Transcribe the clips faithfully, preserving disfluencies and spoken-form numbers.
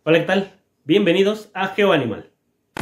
Hola, ¿qué tal? Bienvenidos a GeoAnimal.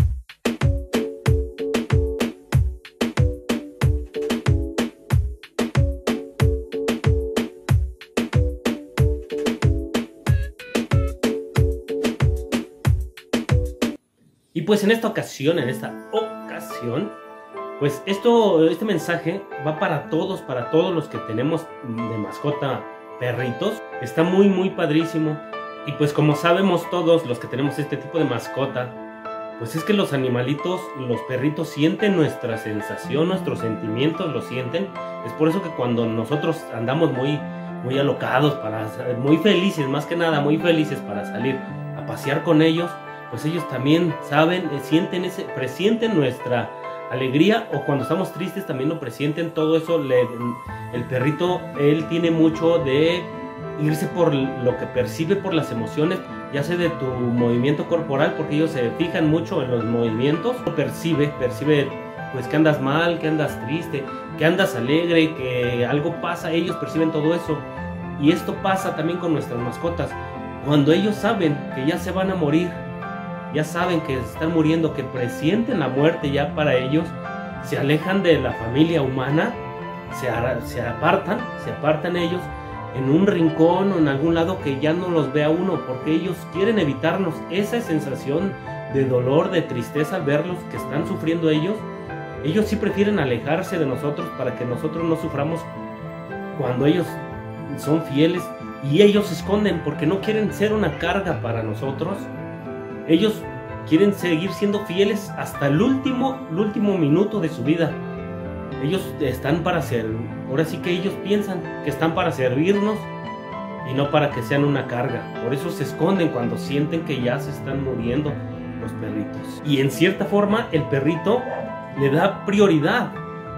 Y pues en esta ocasión, en esta ocasión, pues esto, este mensaje va para todos, para todos los que tenemos de mascota perritos. Está muy muy padrísimo. Y pues como sabemos todos los que tenemos este tipo de mascota, pues es que los animalitos, los perritos sienten nuestra sensación, nuestros sentimientos los sienten. Es por eso que cuando nosotros andamos muy, muy alocados, para, muy felices, más que nada muy felices para salir a pasear con ellos, pues ellos también saben, sienten ese, presienten nuestra alegría, o cuando estamos tristes también lo presienten. Todo eso, le, el perrito, él tiene mucho de irse por lo que percibe, por las emociones, ya sea de tu movimiento corporal, porque ellos se fijan mucho en los movimientos. Percibe, percibe pues que andas mal, que andas triste, que andas alegre, que algo pasa. Ellos perciben todo eso. Y esto pasa también con nuestras mascotas. Cuando ellos saben que ya se van a morir, ya saben que están muriendo, que presienten la muerte ya para ellos, se alejan de la familia humana, se, se apartan, se apartan ellos en un rincón o en algún lado que ya no los vea uno, porque ellos quieren evitarnos esa sensación de dolor, de tristeza al verlos que están sufriendo ellos. Ellos sí prefieren alejarse de nosotros para que nosotros no suframos cuando ellos son fieles, y ellos se esconden porque no quieren ser una carga para nosotros. Ellos quieren seguir siendo fieles hasta el último, el último minuto de su vida. Ellos están para ser, ahora sí que ellos piensan que están para servirnos y no para que sean una carga. Por eso se esconden cuando sienten que ya se están muriendo los perritos. Y en cierta forma el perrito le da prioridad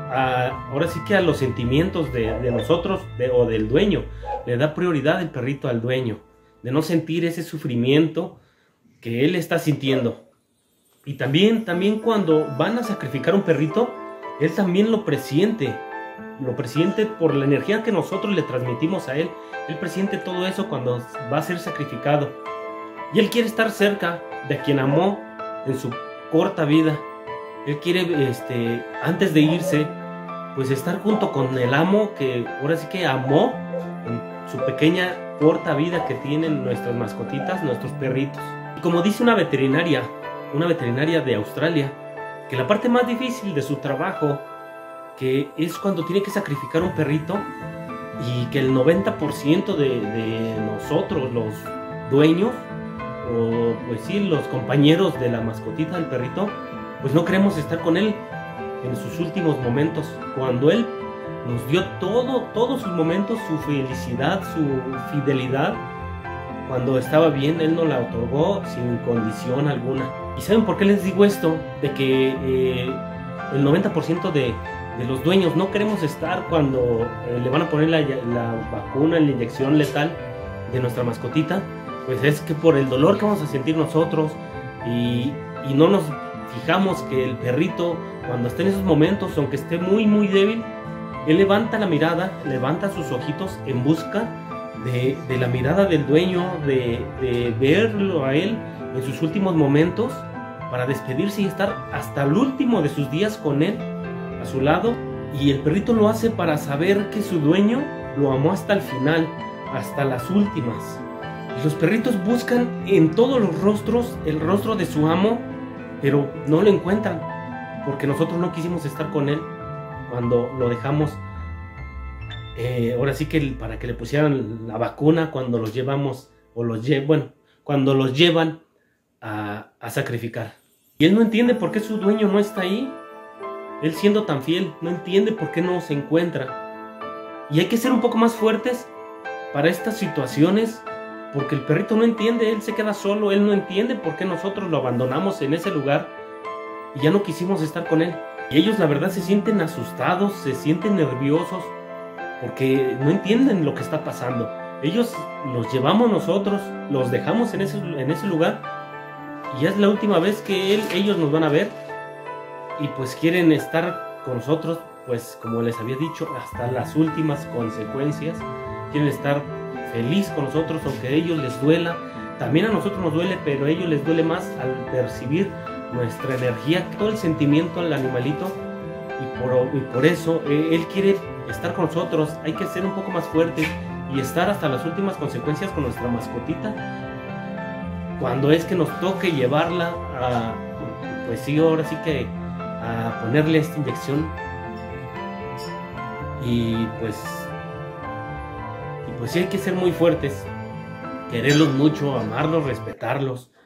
a, ahora sí que a los sentimientos de, de nosotros de, o del dueño. Le da prioridad el perrito al dueño, de no sentir ese sufrimiento que él está sintiendo. Y también, también cuando van a sacrificar un perrito, él también lo presiente, lo presiente por la energía que nosotros le transmitimos a él. Él presiente todo eso cuando va a ser sacrificado. Y él quiere estar cerca de quien amó en su corta vida. Él quiere, este, antes de irse, pues estar junto con el amo que ahora sí que amó en su pequeña corta vida que tienen nuestras mascotitas, nuestros perritos. Y como dice una veterinaria, una veterinaria de Australia, que la parte más difícil de su trabajo, que es cuando tiene que sacrificar un perrito, y que el noventa por ciento de, de nosotros, los dueños, o pues sí, los compañeros de la mascotita del perrito, pues no queremos estar con él en sus últimos momentos, cuando él nos dio todo, todos sus momentos, su felicidad, su fidelidad. Cuando estaba bien, él nos la otorgó sin condición alguna. ¿Y saben por qué les digo esto? De que eh, el noventa por ciento de, de los dueños no queremos estar cuando eh, le van a poner la, la vacuna, la inyección letal de nuestra mascotita. Pues es que por el dolor que vamos a sentir nosotros, y, y no nos fijamos que el perrito, cuando esté en esos momentos, aunque esté muy muy débil, él levanta la mirada, levanta sus ojitos en busca De, de la mirada del dueño, de, de verlo a él en sus últimos momentos, para despedirse y estar hasta el último de sus días con él, a su lado. Y el perrito lo hace para saber que su dueño lo amó hasta el final, hasta las últimas. Y los perritos buscan en todos los rostros el rostro de su amo, pero no lo encuentran, porque nosotros no quisimos estar con él cuando lo dejamos. Eh, ahora sí que para que le pusieran la vacuna cuando los llevamos, o los llevan, bueno, cuando los llevan a, a sacrificar. Y él no entiende por qué su dueño no está ahí. Él siendo tan fiel, no entiende por qué no se encuentra. Y hay que ser un poco más fuertes para estas situaciones, porque el perrito no entiende, él se queda solo, él no entiende por qué nosotros lo abandonamos en ese lugar y ya no quisimos estar con él. Y ellos la verdad se sienten asustados, se sienten nerviosos, porque no entienden lo que está pasando. Ellos los llevamos nosotros, los dejamos en ese, en ese lugar, y ya es la última vez que él, ellos nos van a ver, y pues quieren estar con nosotros, pues como les había dicho, hasta las últimas consecuencias. Quieren estar feliz con nosotros, aunque a ellos les duela, también a nosotros nos duele, pero a ellos les duele más al percibir nuestra energía, todo el sentimiento al animalito, y por, y por eso eh, él quiere estar con nosotros. Hay que ser un poco más fuertes y estar hasta las últimas consecuencias con nuestra mascotita. Cuando es que nos toque llevarla a, pues sí, ahora sí que a ponerle esta inyección, y pues, y pues sí hay que ser muy fuertes, quererlos mucho, amarlos, respetarlos.